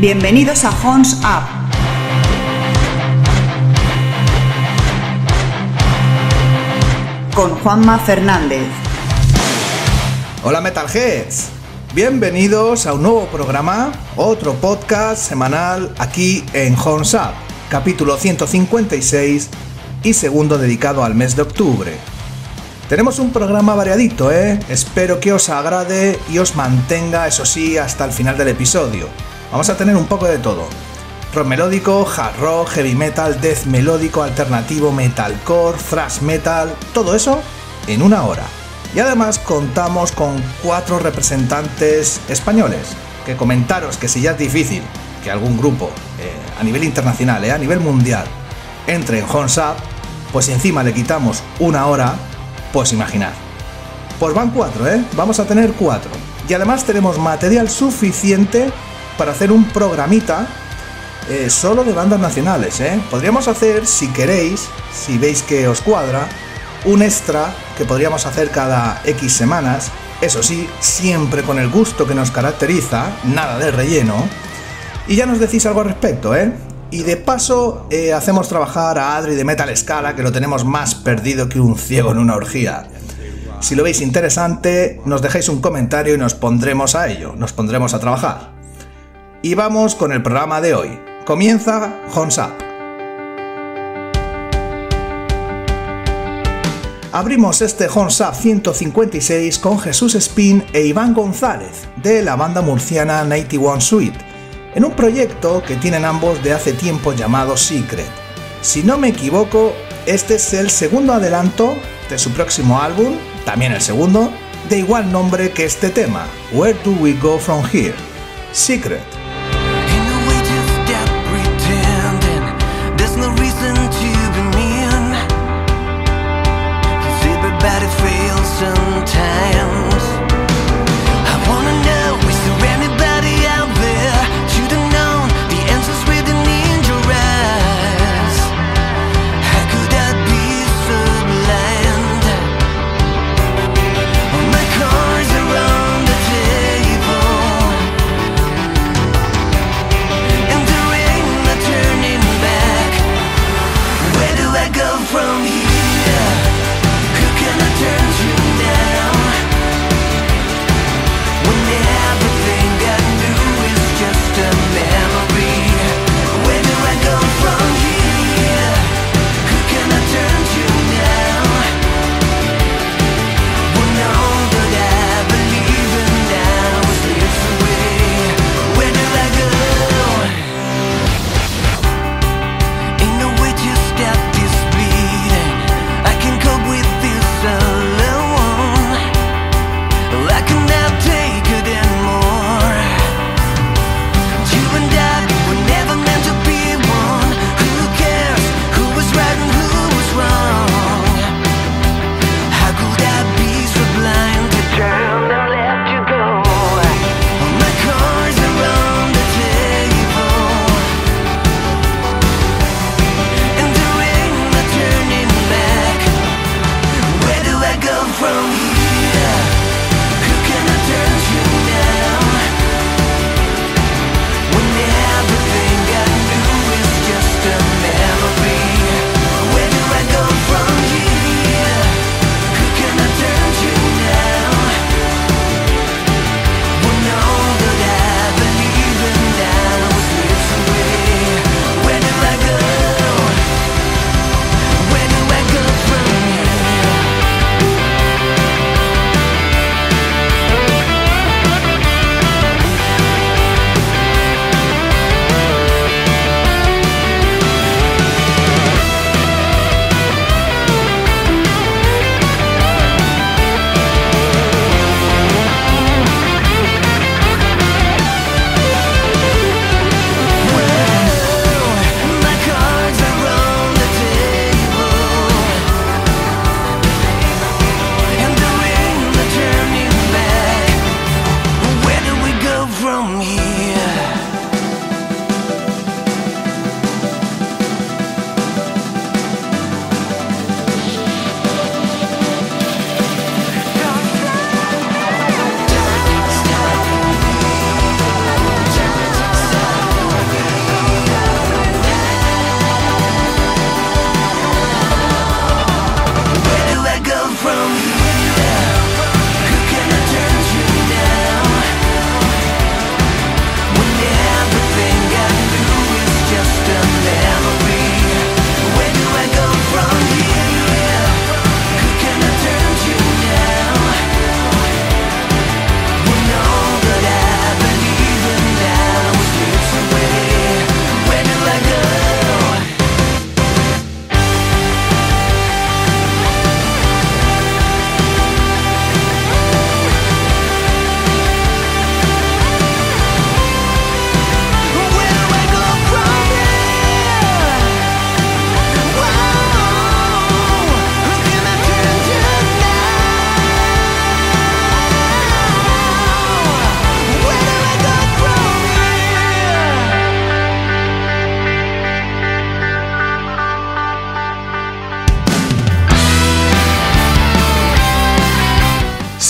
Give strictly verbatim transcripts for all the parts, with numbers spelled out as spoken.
Bienvenidos a Horns Up. Con Juanma Fernández. Hola Metalheads, bienvenidos a un nuevo programa, otro podcast semanal aquí en Horns Up, capítulo ciento cincuenta y seis y segundo dedicado al mes de octubre. Tenemos un programa variadito, ¿eh? Espero que os agrade y os mantenga, eso sí, hasta el final del episodio. Vamos a tener un poco de todo. Rock melódico, hard rock, heavy metal, death melódico, alternativo, metalcore, thrash metal, todo eso en una hora. Y además contamos con cuatro representantes españoles. Que comentaros que si ya es difícil que algún grupo eh, a nivel internacional, eh, a nivel mundial, entre en Horns Up, pues si encima le quitamos una hora, pues imaginad. Pues van cuatro, ¿eh? Vamos a tener cuatro. Y además tenemos material suficiente para hacer un programita eh, solo de bandas nacionales, ¿eh? Podríamos hacer, si queréis, si veis que os cuadra, un extra que podríamos hacer cada X semanas, eso sí, siempre con el gusto que nos caracteriza, nada de relleno, y ya nos decís algo al respecto, ¿eh? Y de paso eh, hacemos trabajar a Adri de Metal Scala, que lo tenemos más perdido que un ciego en una orgía. Si lo veis interesante, nos dejáis un comentario y nos pondremos a ello, nos pondremos a trabajar. Y vamos con el programa de hoy. Comienza Horns Up. Abrimos este Horns Up ciento cincuenta y seis con Jesús Espín e Iván González, de la banda murciana noventa y uno Suite, en un proyecto que tienen ambos de hace tiempo llamado Secret. Si no me equivoco, este es el segundo adelanto de su próximo álbum, también el segundo, de igual nombre que este tema, Where Do We Go From Here? Secret. Sometimes I wanna know, is there anybody out there? Should've known the answers written in your eyes. How could I be so blind? My cards are on the table, and there ain't no turning back. Where do I go from here? Who can I turn to?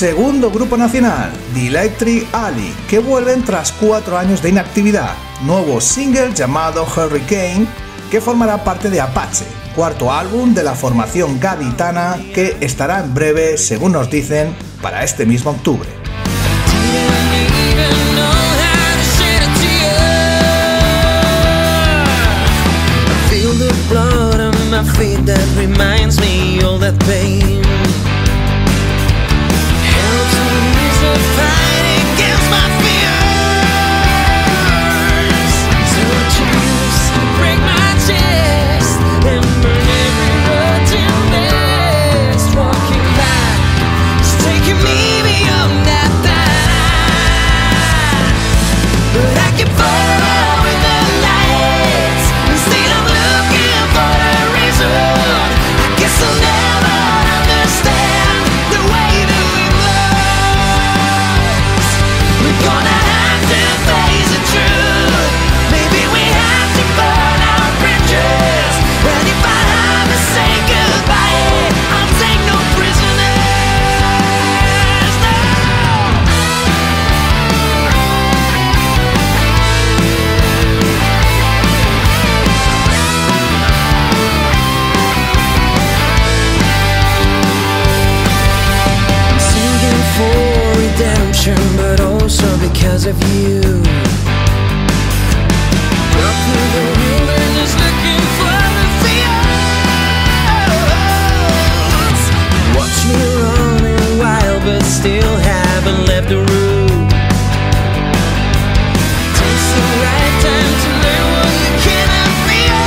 segundo grupo nacional, The Electric Alley, que vuelven tras cuatro años de inactividad. Nuevo single llamado Hurricane, que formará parte de Apache, cuarto álbum de la formación gaditana que estará en breve, según nos dicen, para este mismo octubre. But also because of you. Up through the wilderness looking for the fields. Watch me running wild but still haven't left the room. Takes the right time to learn what you cannot feel.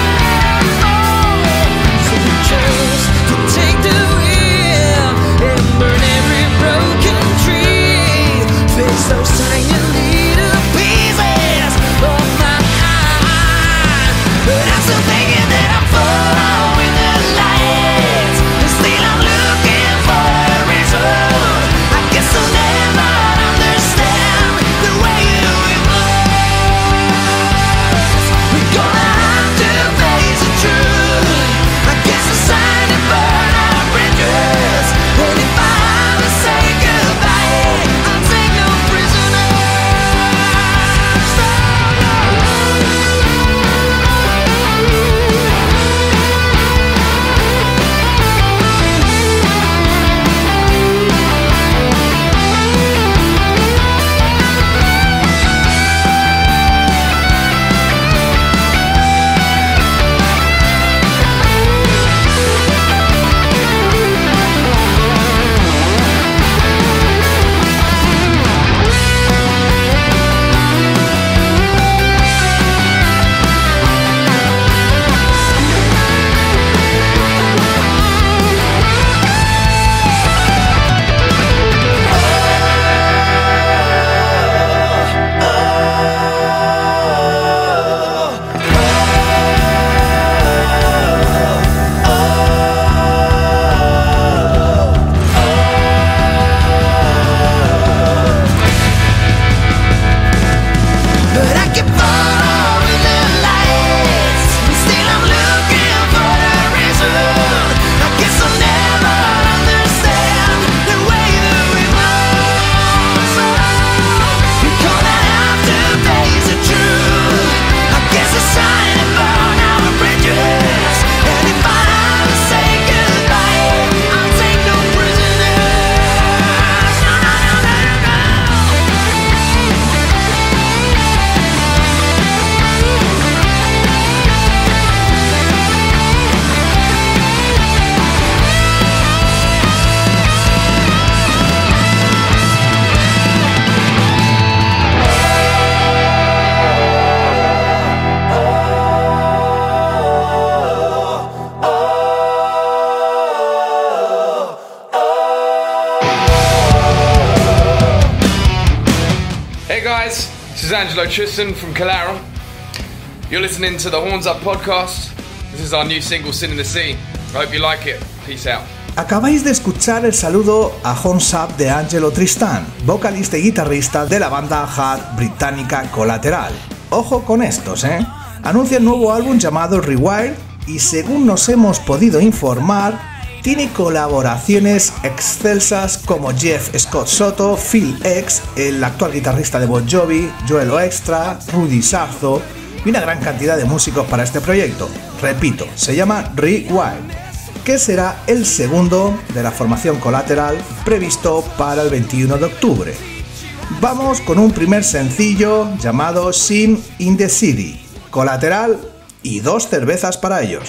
So we chose to take the wheel and burn every broken tree. Face those tiny little pieces of my heart. But I'm still thinking that I'm following the lights, and still I'm looking for a reason. I guess I'll never understand the way you evolve. We're gonna have to face the truth. I guess it's time to burn our bridges. And if I have to say goodbye, I'll take no This is Angelo Tristan from Calaran. You're listening to the Horns Up podcast. This is our new single, Sin in the Sea. I hope you like it. Peace out. Acabáis de escuchar el saludo a Horns Up de Angelo Tristan, vocalista y guitarrista de la banda hard británica Collateral. Ojo con estos, ¿eh? Anuncia un nuevo álbum llamado Rewired y según nos hemos podido informar, Tiene colaboraciones excelsas como Jeff Scott Soto, Phil X, el actual guitarrista de Bon Jovi, Joel Extra, Rudy Sarzo y una gran cantidad de músicos para este proyecto. Repito, se llama Rewild, que será el segundo de la formación Collateral previsto para el veintiuno de octubre. Vamos con un primer sencillo llamado Sin in the City, Collateral y dos cervezas para ellos.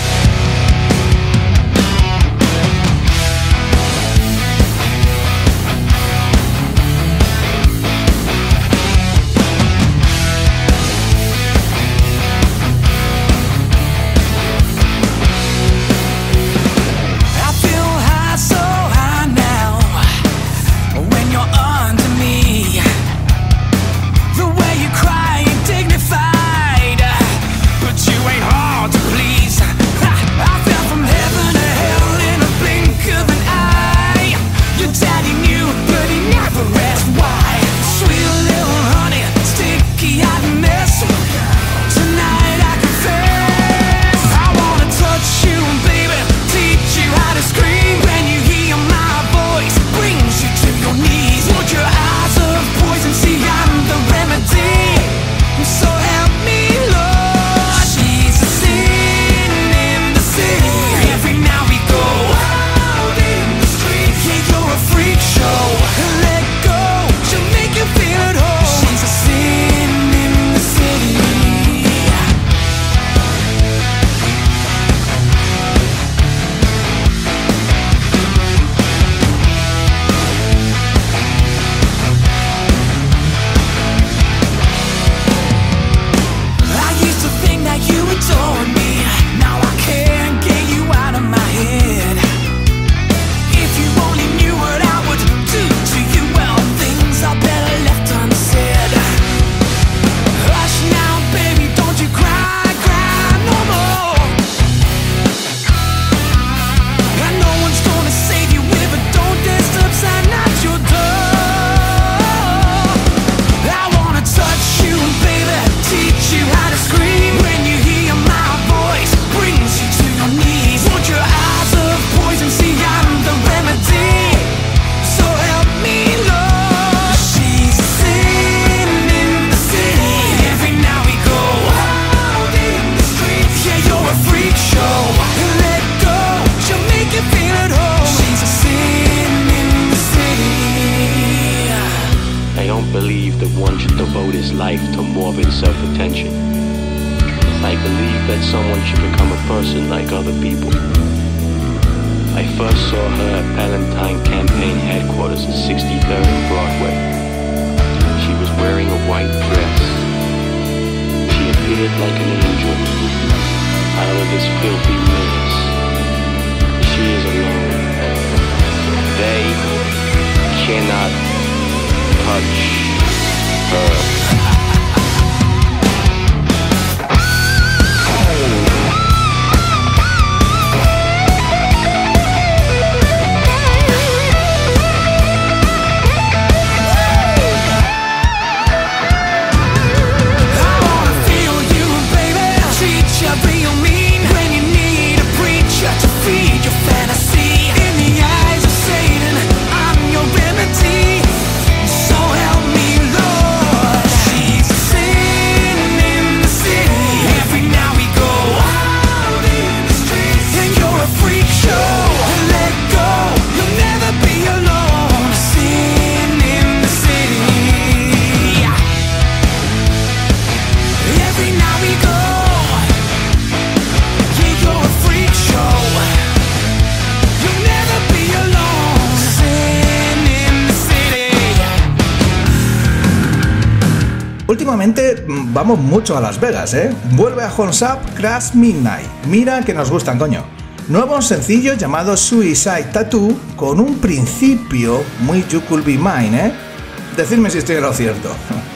Últimamente vamos mucho a Las Vegas, ¿eh? Vuelve a Horns Up Crash Midnight. Mira que nos gustan, coño. Nuevo sencillo llamado Suicide Tattoo con un principio muy You Could Be Mine, ¿eh? Decidme si estoy en lo cierto.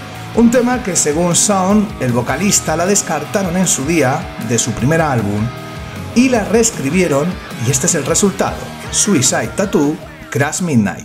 Un tema que según Sound, el vocalista la descartaron en su día de su primer álbum y la reescribieron y este es el resultado. Suicide Tattoo, Crash Midnight.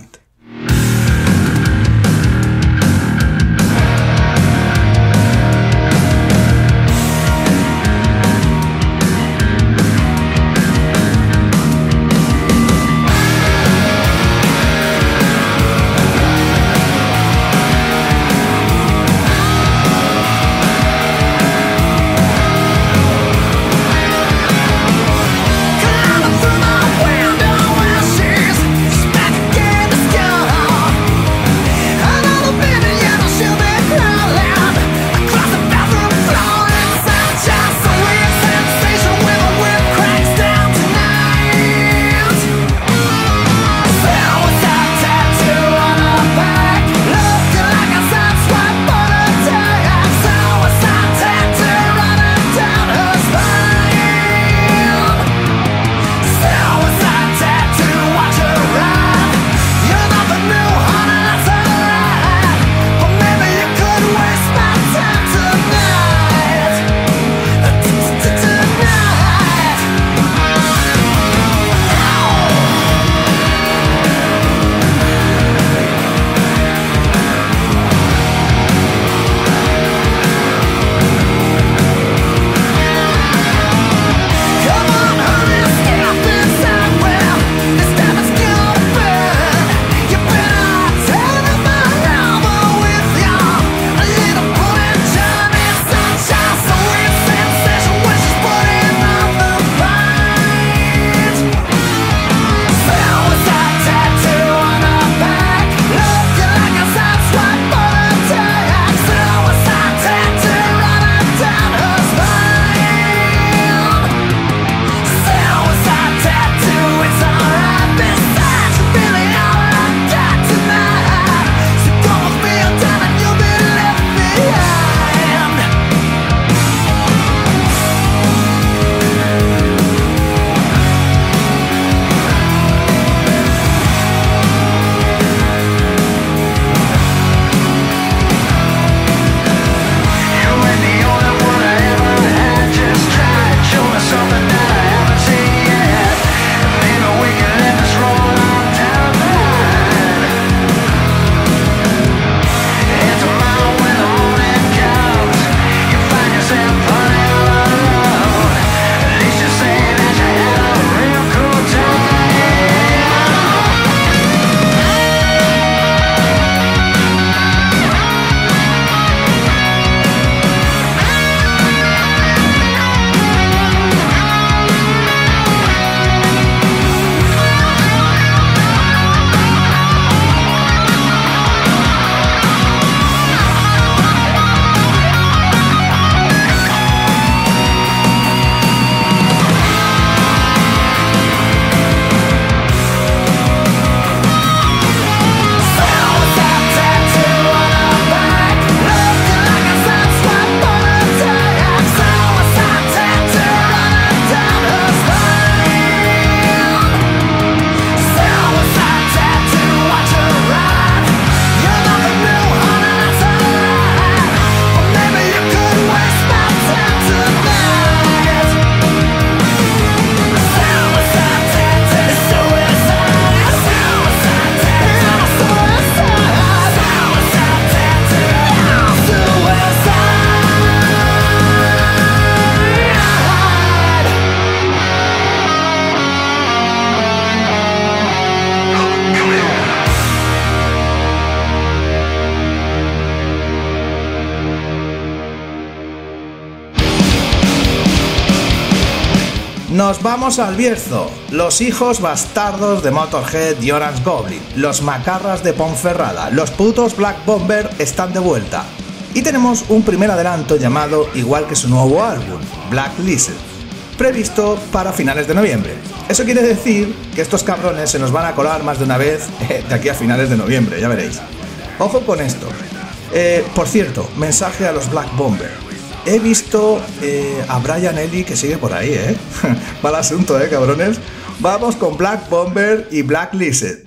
Nos vamos al Bierzo, los hijos bastardos de Motorhead y Orange Goblin, los macarras de Ponferrada, los putos Black Bomber están de vuelta. Y tenemos un primer adelanto llamado igual que su nuevo álbum, Black Lizard, previsto para finales de noviembre. Eso quiere decir que estos cabrones se nos van a colar más de una vez de aquí a finales de noviembre, ya veréis. Ojo con esto. Eh, por cierto, mensaje a los Black Bomber. He visto eh, a Brian Ely que sigue por ahí, ¿eh? Mal asunto, ¿eh, cabrones? Vamos con Black Bomber y Black Lizard.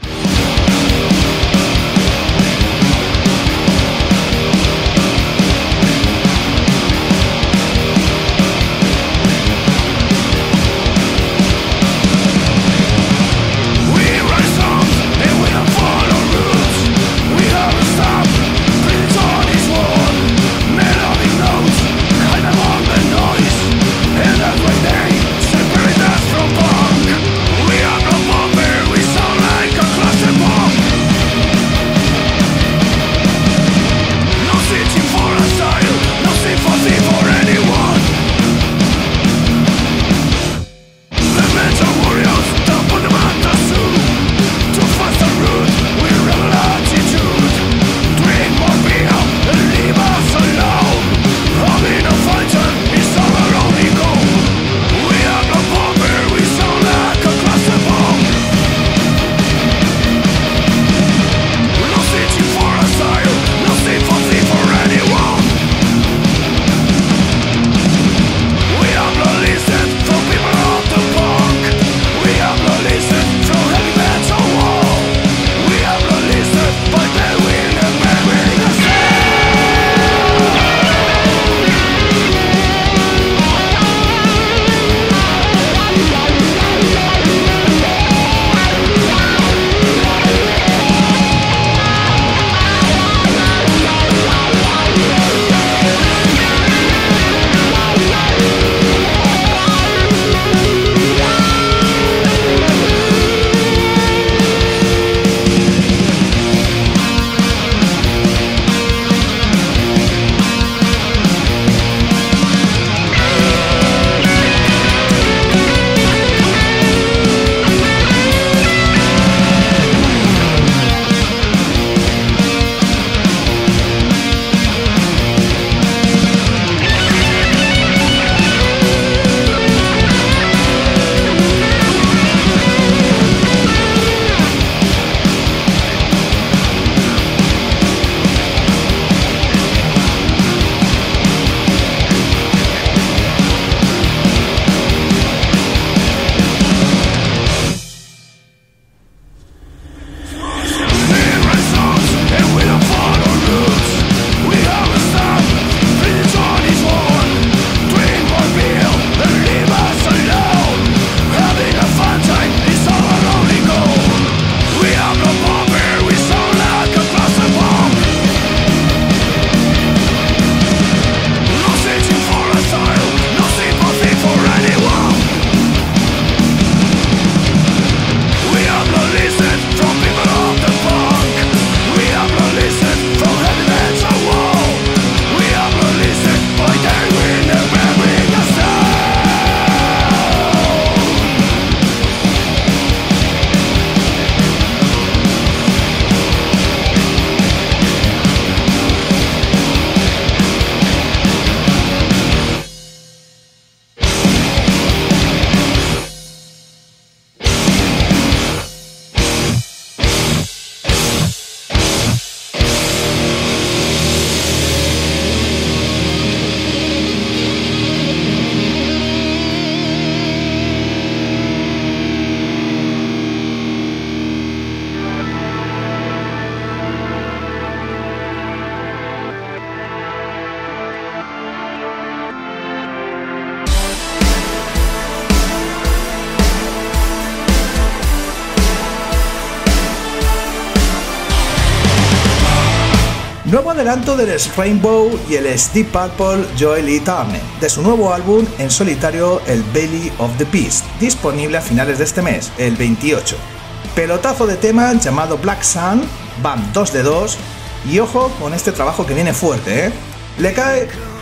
Nuevo adelanto del Rainbow y el Deep Purple Joey Lee Turner, de su nuevo álbum en solitario, el Belly of the Beast, disponible a finales de este mes, el veintiocho. Pelotazo de tema llamado Black Sun, van dos de dos, y ojo con este trabajo que viene fuerte, ¿eh? Le cae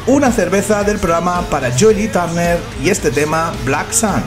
una cerveza del programa para Joey Lee Turner y este tema Black Sun.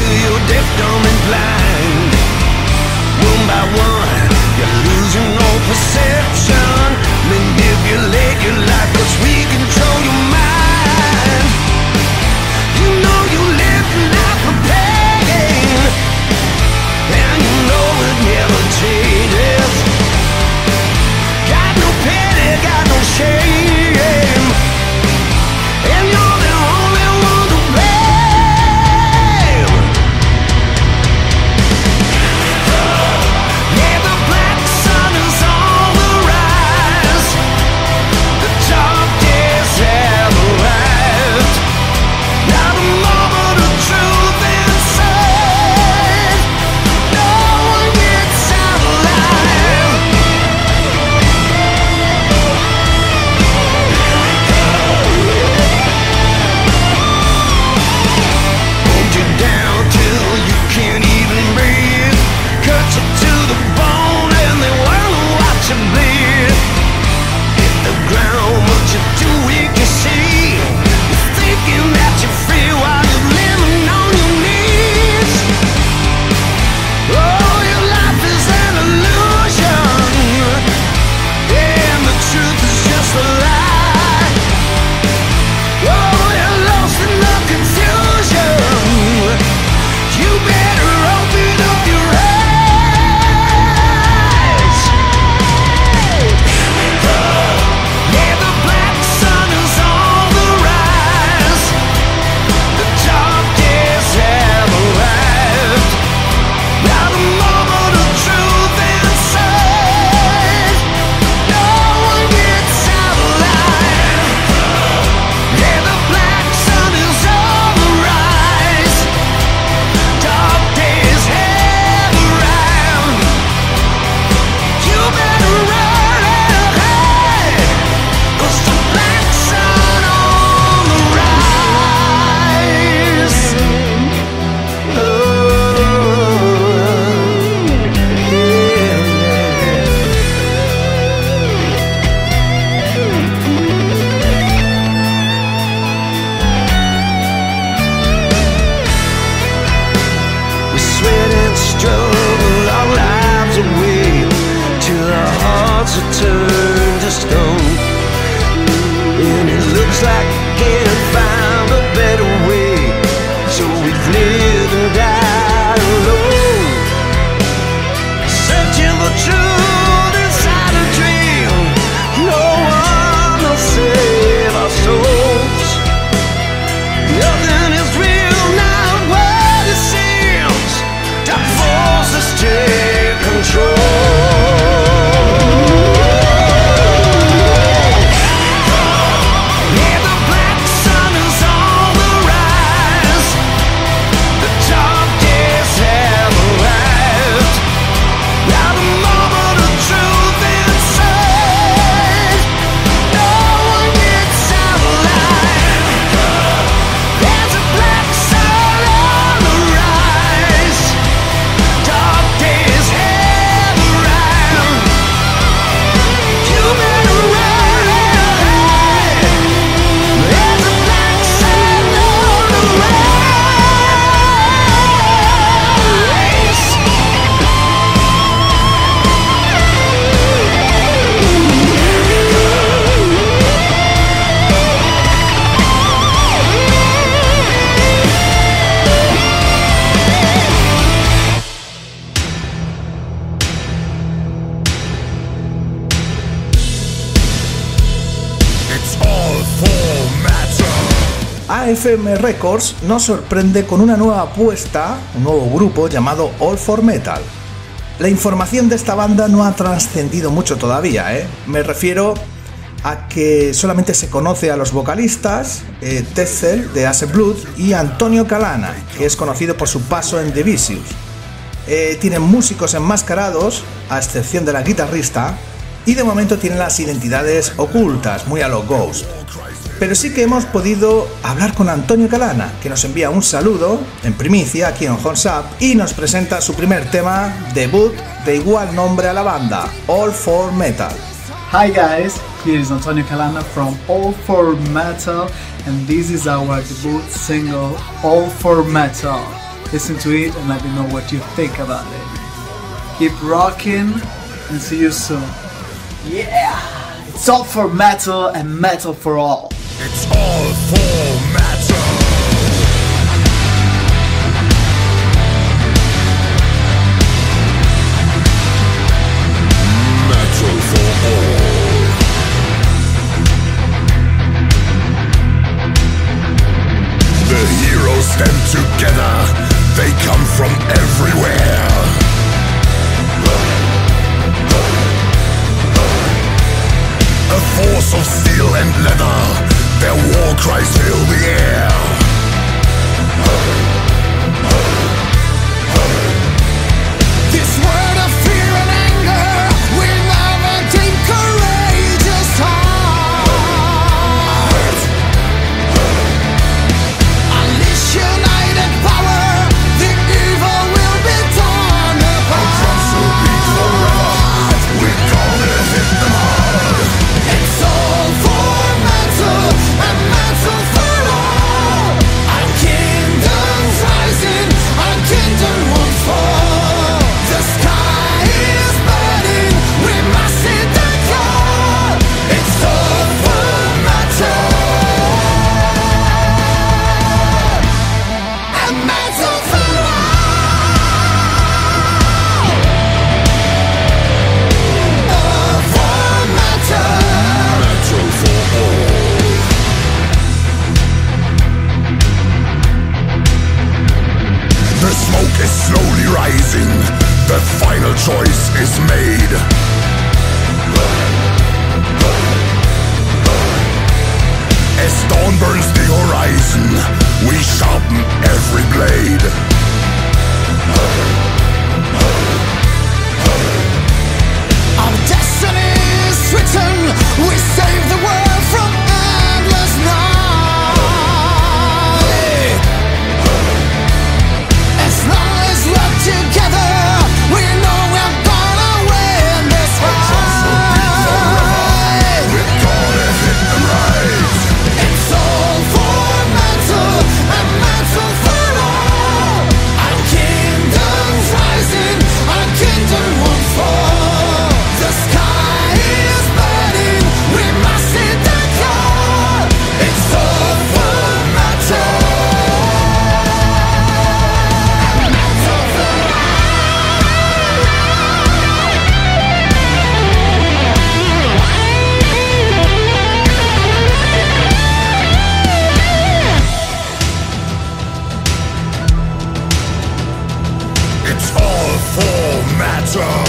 A F M Records nos sorprende con una nueva apuesta, un nuevo grupo llamado All for Metal. La información de esta banda no ha trascendido mucho todavía, ¿eh? Me refiero a que solamente se conoce a los vocalistas, eh, Tetzel de Acid Blood y Antonio Calana, que es conocido por su paso en The Vicious. Eh, tienen músicos enmascarados, a excepción de la guitarrista, y de momento tienen las identidades ocultas, muy a lo Ghost. Pero sí que hemos podido hablar con Antonio Calana, que nos envía un saludo en primicia aquí en Horns Up y nos presenta su primer tema, debut de igual nombre a la banda, All for Metal. Hi guys, here is Antonio Calanda from All For Metal, and this is our debut single, All For Metal. Listen to it and let me know what you think about it. Keep rocking and see you soon. Yeah! It's all for metal and metal for all. It's all for metal. Metal for all. The heroes stand together. They come from everywhere. A force of steel and leather. Their war cries fill the air. This word of fear and anger will never take courageous heart. Unleash united power, the evil will be torn apart. Our drums will beat forever, we're gonna hit them hard. It's all for metal and metal for all. Our kingdom's rising, our kingdom won't fall. The sky is burning, we must hit the core. It's all for metal and metal for all. All for metal, metal for all. The smoke is slowly rising. The final choice is made. As dawn burns the horizon, we sharpen every blade. Our destiny is written. We save the world from endless night. As long as we're together, we know we're gonna win this fight. We're gonna hit them right. It's all for metal and metal for all. Our kingdom's rising, our kingdom won't fall. The sky is burning, we must hit the core. It's all for metal. Metal for It's all for metal.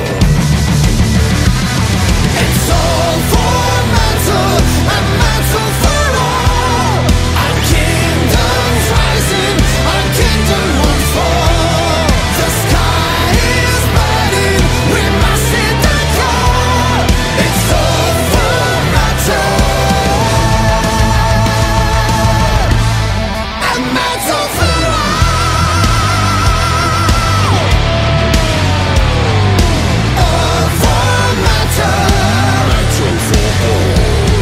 It's all for metal and metal for all. Our kingdom's rising, our kingdom won't fall. The sky is burning, we must hit the core. It's all for metal and metal for all. All for metal, metal for all.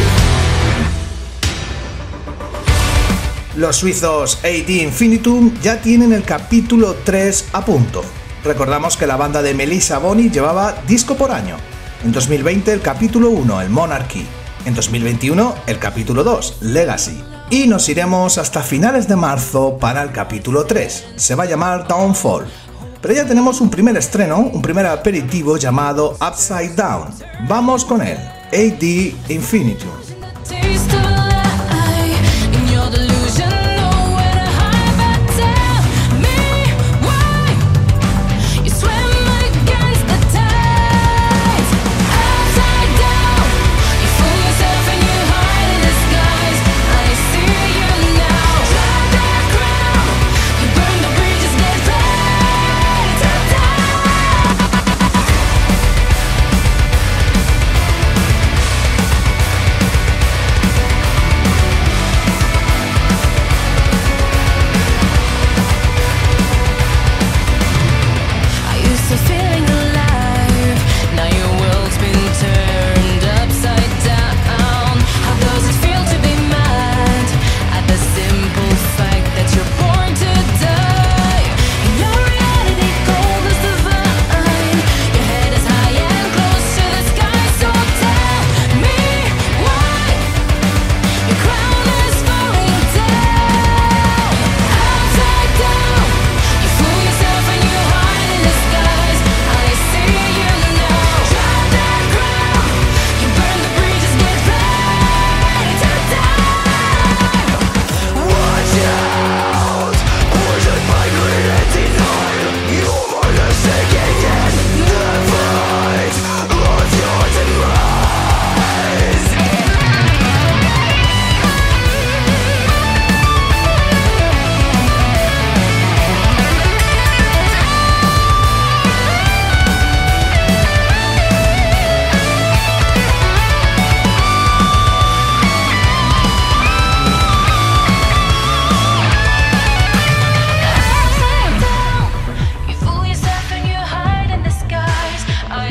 Los suizos A D Infinitum ya tienen el capítulo tres a punto. Recordamos que la banda de Melissa Boni llevaba disco por año. En dos mil veinte el capítulo uno, el Monarchy. En dos mil veintiuno el capítulo dos, Legacy. Y nos iremos hasta finales de marzo para el capítulo tres. Se va a llamar Downfall. Pero ya tenemos un primer estreno, un primer aperitivo llamado Upside Down. Vamos con él, A D Infinitum. Taste of a lie in your delusion, nowhere to hide, but tell me why you swim against the tides. Upside down, you fool yourself and you hide in disguise. I see you now. Drop that crown, you burn the bridges, get ready to die.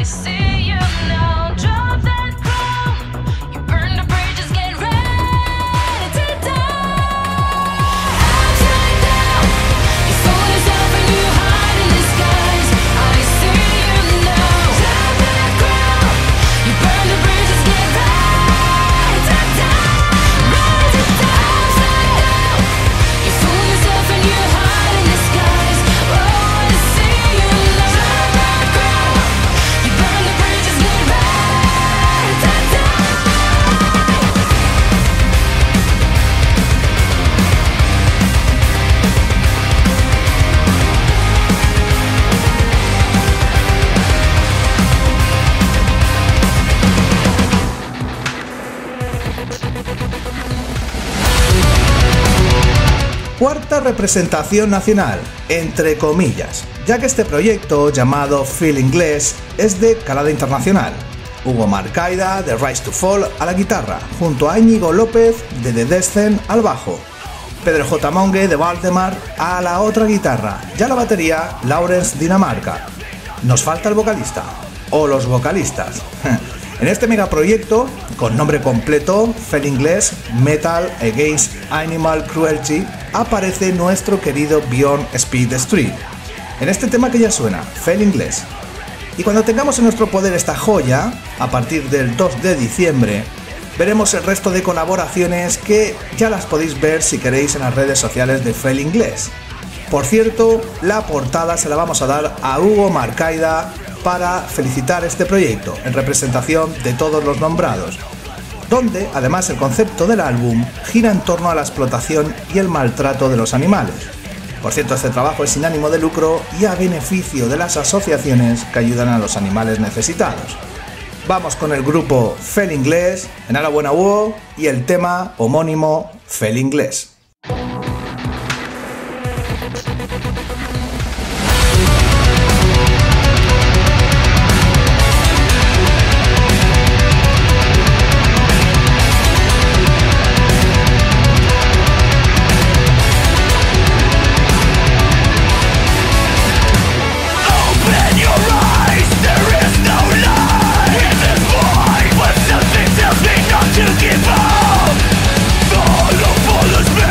Cuarta representación nacional, entre comillas, ya que este proyecto, llamado Feel Inglés, es de calada internacional. Hugo Marcaida, de Rise to Fall, a la guitarra, junto a Íñigo López, de The Descent, al bajo. Pedro J. Monge, de Valdemar, a la otra guitarra, y a la batería, Lawrence Dinamarca. Nos falta el vocalista, o los vocalistas. En este megaproyecto, con nombre completo, Feel Inglés, Metal Against Animal Cruelty, aparece nuestro querido Bjorn Speed Street. En este tema que ya suena, Feel Inglés. Y cuando tengamos en nuestro poder esta joya, a partir del dos de diciembre, veremos el resto de colaboraciones que ya las podéis ver si queréis en las redes sociales de Feel Inglés. Por cierto, la portada se la vamos a dar a Hugo Marcaida para felicitar este proyecto en representación de todos los nombrados, donde además el concepto del álbum gira en torno a la explotación y el maltrato de los animales. Por cierto, este trabajo es sin ánimo de lucro y a beneficio de las asociaciones que ayudan a los animales necesitados. Vamos con el grupo Feel Inglés, enhorabuena Hugo, y el tema homónimo Feel Inglés. To give up, follow, follow,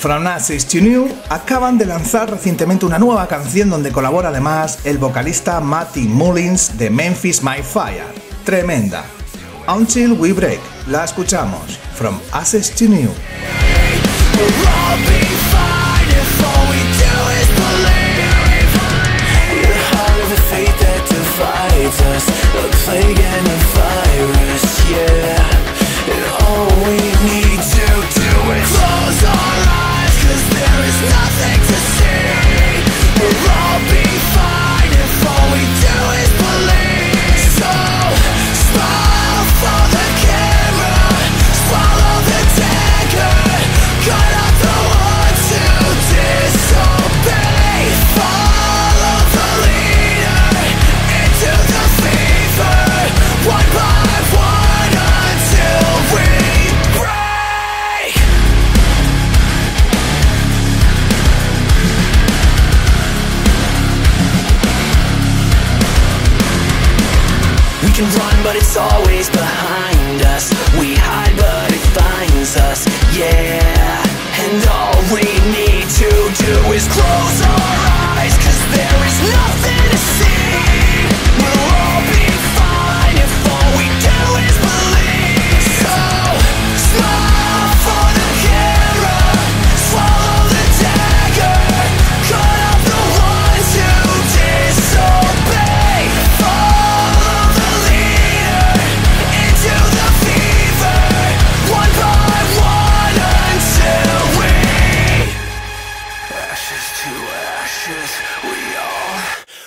From Ashes to New acaban de lanzar recientemente una nueva canción donde colabora además el vocalista Matty Mullins de Memphis My Fire. Tremenda. Until We Break. La escuchamos. From Ashes to New. We'll all be fine if all we do is believe. The heart of the fate that divides us, a plague and a virus, yeah. And all we need to do is close our eyes, cause there is nothing to see. We'll all be fine if all we do is believe. So, smile for the camera, swallow the dagger, cut out the ones who disobey. Follow the leader into the fever, one by one until we break. We can run, but it's always behind us. We hide, but it finds us, yeah. And all we need to do is close our eyes, cause there is nothing to see. We'll all be fine if all we do is believe. So, smile for the camera, swallow the dagger, cut off the ones who disobey. Follow the leader into the fever, one by one until we ashes to ashes, we all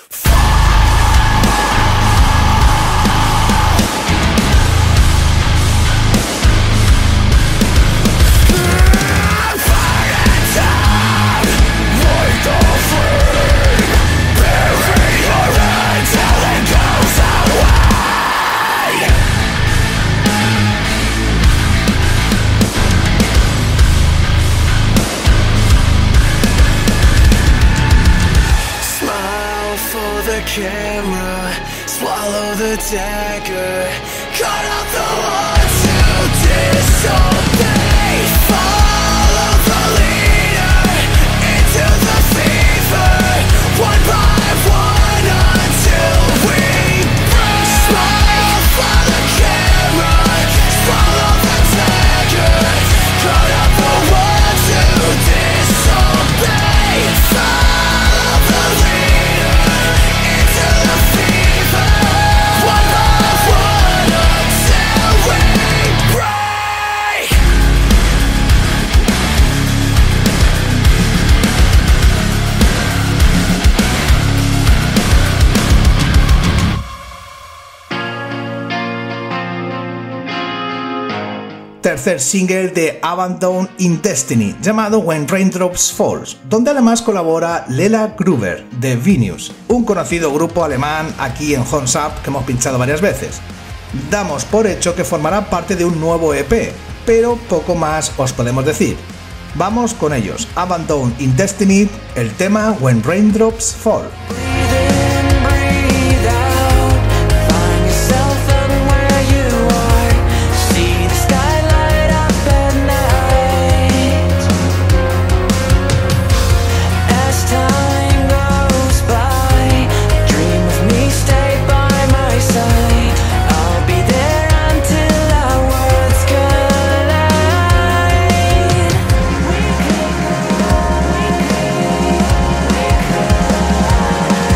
smile for the camera, swallow the dagger, cut out the ones who disobey. Follow the leader into the fever, one by one until we break. Smile for the camera, swallow the dagger, cut out the ones who disobey. Follow the leader into the fever, one by one until we break. Tercer single de Abandon in Destiny, llamado When Raindrops Falls, donde además colabora Lela Gruber de Venus, un conocido grupo alemán aquí en Horns Up que hemos pinchado varias veces. Damos por hecho que formará parte de un nuevo E P, pero poco más os podemos decir. Vamos con ellos, Abandon in Destiny, el tema When Raindrops Fall. Breathe in, breathe out, find yourself anywhere you are. See the sky light up at night. As time goes by, dream of me, stay by my side. I'll be there until our worlds collide. We could, we could, we could.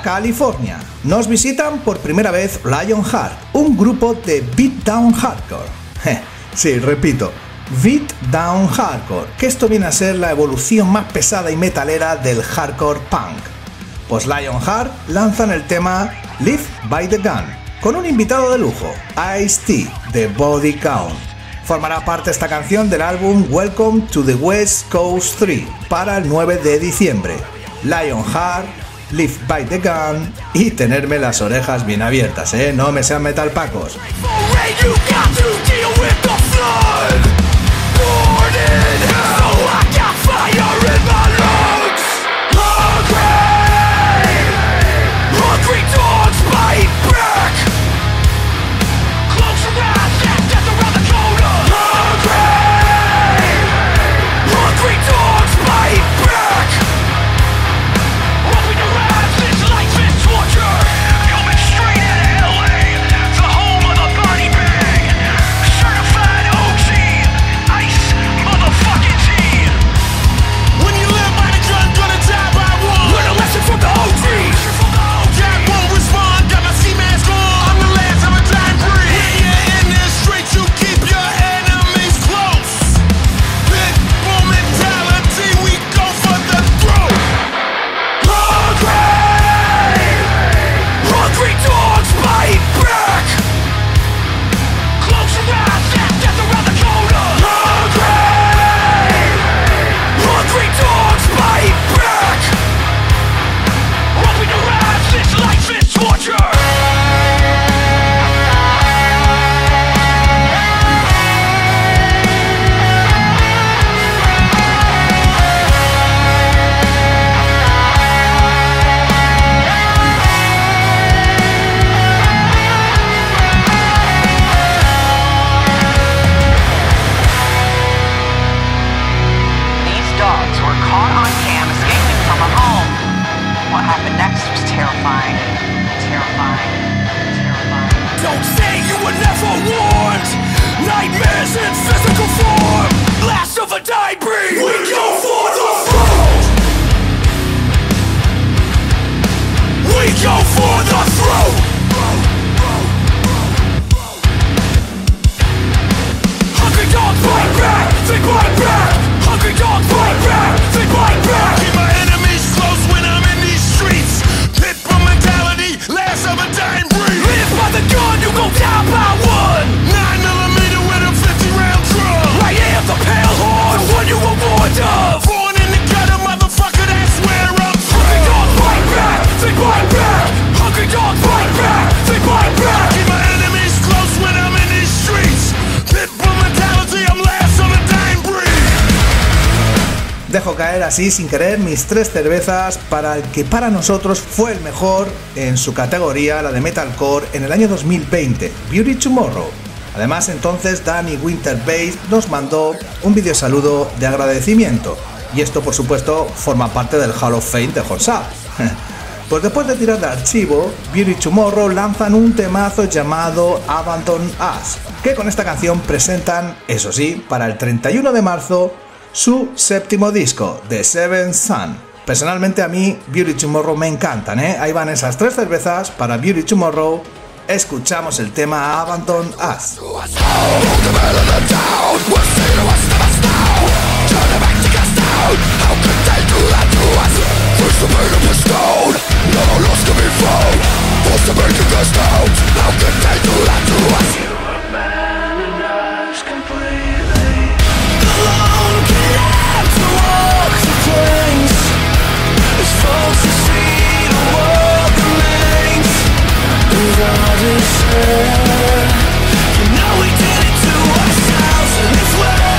California. Nos visitan por primera vez Lionheart, un grupo de beatdown hardcore. Sí, repito, beatdown hardcore, que esto viene a ser la evolución más pesada y metalera del hardcore punk. Pues Lionheart lanzan el tema Live by the Gun, con un invitado de lujo, Ice-T, de Body Count. Formará parte esta canción del álbum Welcome to the West Coast tres para el nueve de diciembre. Lionheart, Live by the Gun y tenerme las orejas bien abiertas, ¿eh? No me sean metalpacos. Dejo caer así sin querer mis tres cervezas para el que para nosotros fue el mejor en su categoría, la de metalcore, en el año dos mil veinte, Beauty Tomorrow. Además, entonces Danny Winterbase nos mandó un video saludo de agradecimiento, y esto por supuesto forma parte del Hall of Fame de Horns Up. Pues después de tirar de archivo, Beauty Tomorrow lanzan un temazo llamado Abandon Us, que con esta canción presentan, eso sí, para el treinta y uno de marzo, su séptimo disco, The Seventh Sun. Personalmente a mí Beauty Tomorrow me encantan, ¿eh? Ahí van esas tres cervezas para Beauty Tomorrow. Escuchamos el tema Abandon Us. You know we did it to ourselves, and it's where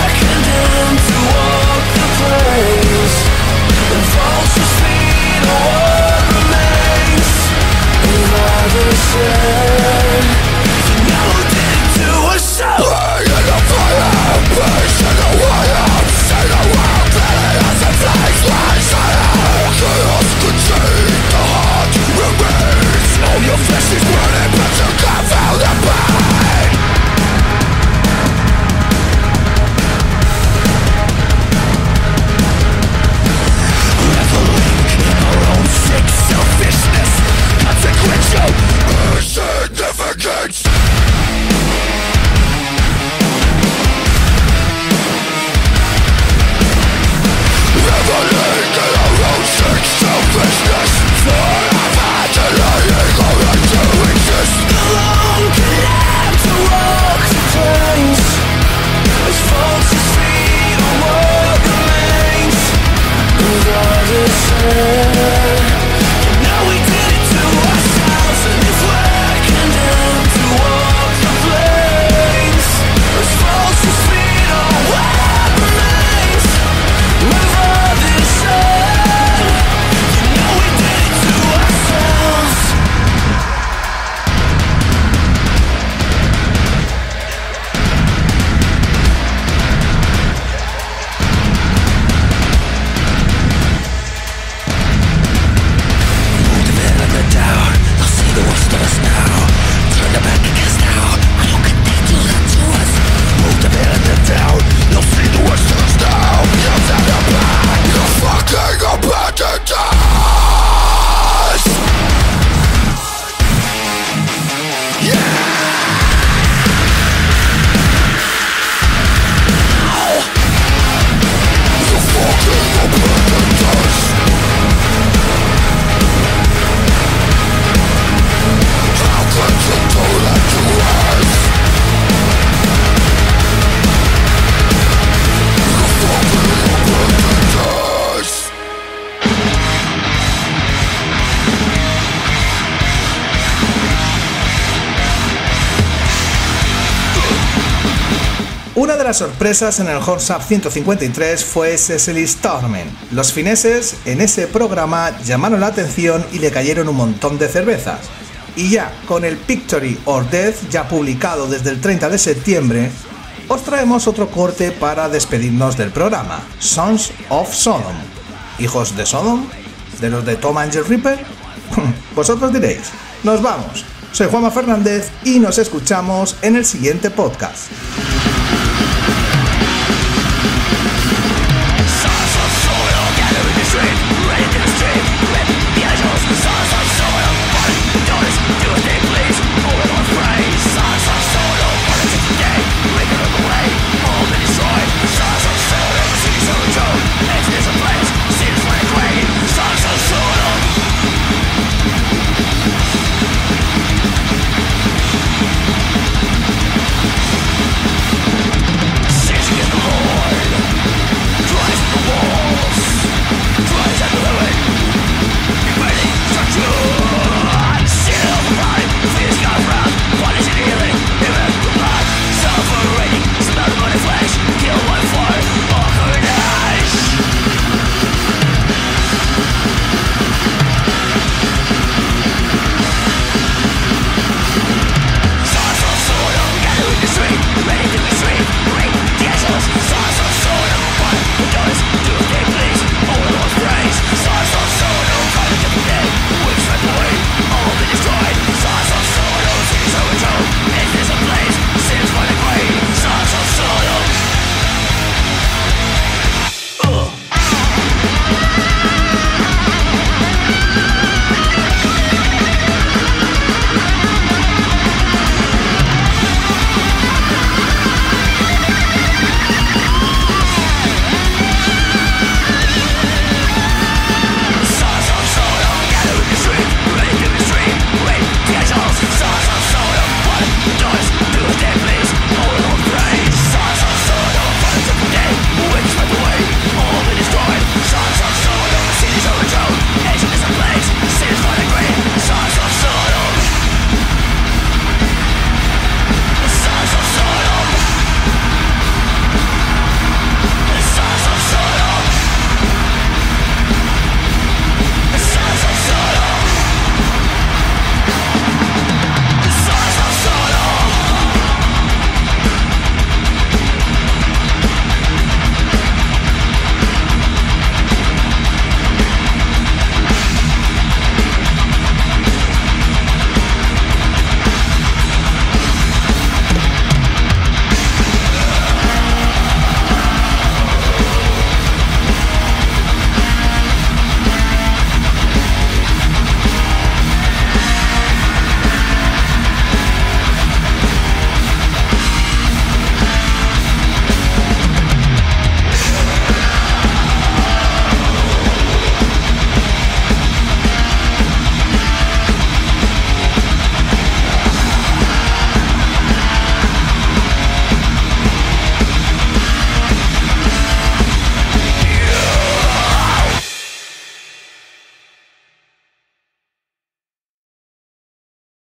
de las sorpresas en el Horns Up ciento cincuenta y tres fue Cecily Stormen. Los fineses en ese programa llamaron la atención y le cayeron un montón de cervezas. Y ya, con el Victory or Death ya publicado desde el treinta de septiembre, os traemos otro corte para despedirnos del programa, Sons of Sodom. ¿Hijos de Sodom? ¿De los de Tom Angel Reaper? Vosotros diréis. Nos vamos. Soy Juanma Fernández y nos escuchamos en el siguiente podcast.